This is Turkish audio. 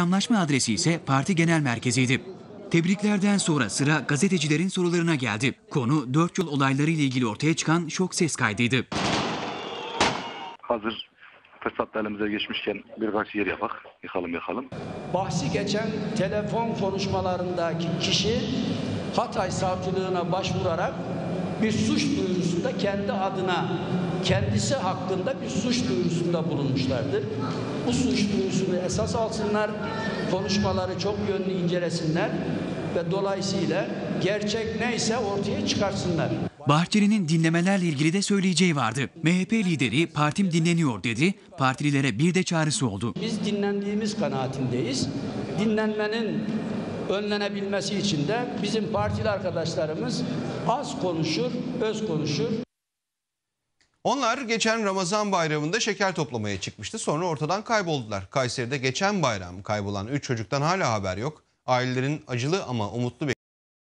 Anlaşma adresi ise parti genel merkeziydi. Tebriklerden sonra sıra gazetecilerin sorularına geldi. Konu 4 yol olayları ile ilgili ortaya çıkan şok ses kaydıydı. Hazır fırsat elimize geçmişken birkaç yer yakalım. Bahsi geçen telefon konuşmalarındaki kişi Hatay Savcılığına başvurarak bir suç duyurusunda kendi adına, kendisi hakkında bir suç duyurusunda bulunmuşlardır. Bu suç duyurusunu esas alsınlar, konuşmaları çok yönlü incelesinler ve dolayısıyla gerçek neyse ortaya çıkarsınlar. Bahçeli'nin dinlemelerle ilgili de söyleyeceği vardı. MHP lideri partim dinleniyor dedi, partililere bir de çağrısı oldu. Biz dinlendiğimiz kanaatindeyiz. Dinlenmenin önlenebilmesi için de bizim partili arkadaşlarımız az konuşur, öz konuşur. Onlar geçen Ramazan bayramında şeker toplamaya çıkmıştı. Sonra ortadan kayboldular. Kayseri'de geçen bayram kaybolan 3 çocuktan hala haber yok. Ailelerin acılı ama umutlu